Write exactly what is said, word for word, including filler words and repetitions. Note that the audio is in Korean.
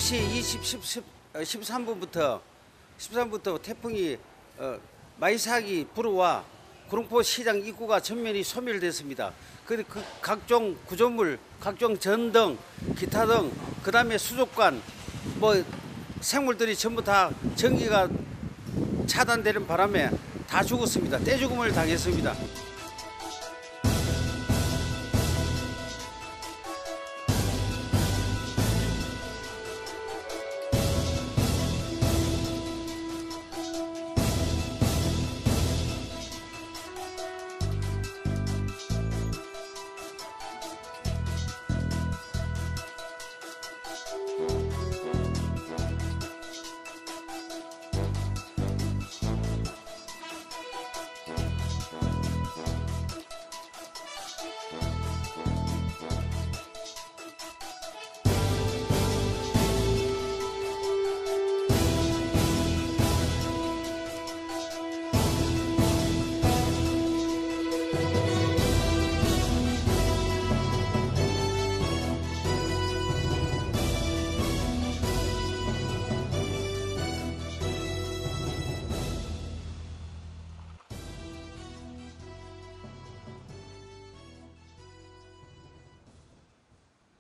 시 이십, 십삼 분부터 십삼 분부터 태풍이 어, 마이삭이 불어와 구룡포 시장 입구가 전면이 소멸됐습니다. 그, 그 각종 구조물, 각종 전등, 기타 등, 그 다음에 수족관, 뭐 생물들이 전부 다 전기가 차단되는 바람에 다 죽었습니다. 떼죽음을 당했습니다.